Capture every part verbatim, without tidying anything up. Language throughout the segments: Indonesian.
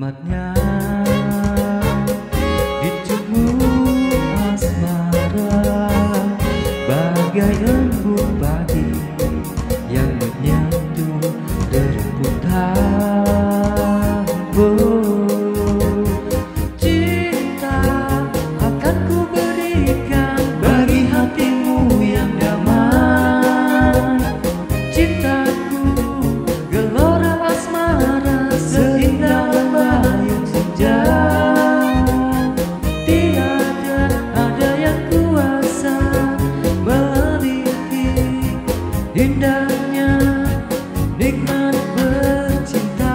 nikmatnya hidupmu asmara, bagai embun pagi yang menyentuh rerumputan. Oh, cinta akan ku berikan bagi hatimu yang damai. Cintaku gelora asmara, seindah lembayung senja. Tiada ada yang kuasa melewati indahnya nikmat bercinta.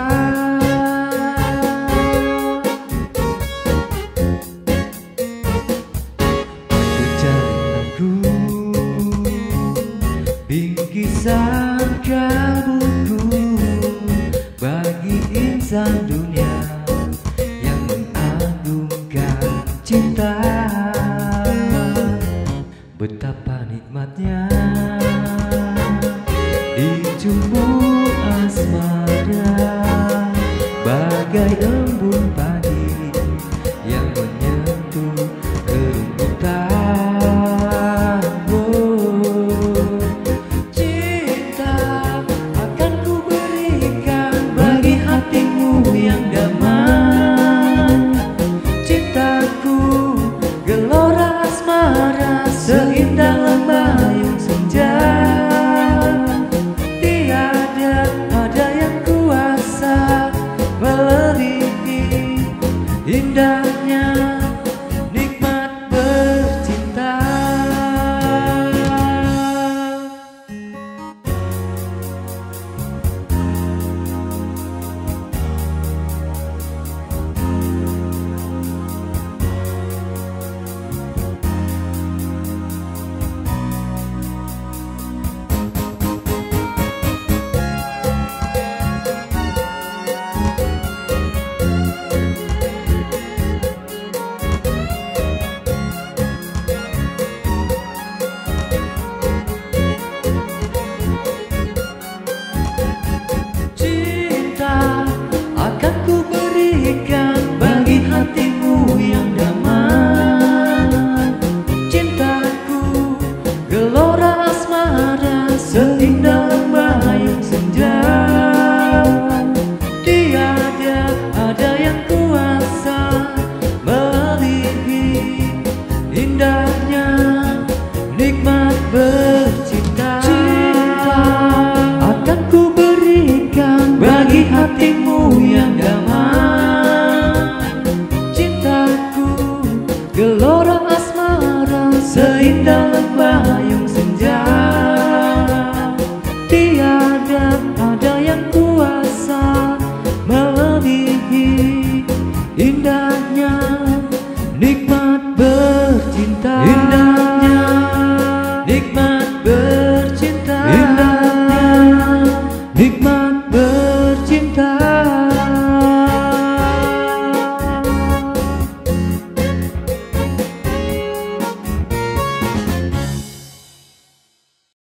Ucapanku bingkisan kalbuku bagi insan dunia yang mengagungkan cinta. Betapa nikmatnya hidupmu asmara, bagai embun pagi yang menyentuh rerumputan. Oh, cinta akan ku berikan bagi hatimu yang damai. Cintaku gelora asmara, seindah lembayung senja. Tiada ada yang kuasa melebihi indahnya nikmat bercinta. Akan ku berikan bagi hatimu yang damai. Cintaku gelora asmara, seindah lembayung senja. Tiada ada yang kuasa melebihi indahnya nikmat bercinta. Cinta akan ku berikan bagi hatimu yang damai. Cintaku gelora asmara, seindah lembayung senja. Tiada ada yang kuasa melebihi indahnya nikmat bercinta. Indah